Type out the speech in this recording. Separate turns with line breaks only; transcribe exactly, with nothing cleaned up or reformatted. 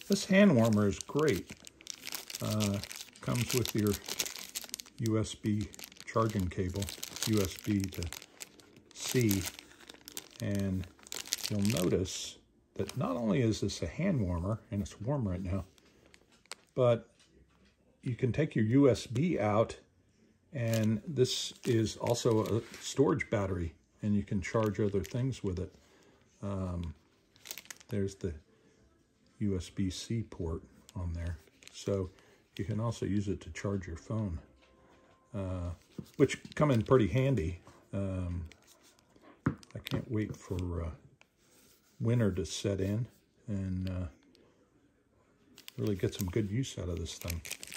This hand warmer is great. Uh, comes with your U S B charging cable, U S B to C, and you'll notice that not only is this a hand warmer, and it's warm right now, but you can take your U S B out, and this is also a storage battery, and you can charge other things with it. Um, there's the U S B C port on there. So you can also use it to charge your phone, uh, which come in pretty handy. Um, I can't wait for uh, winter to set in and uh, really get some good use out of this thing.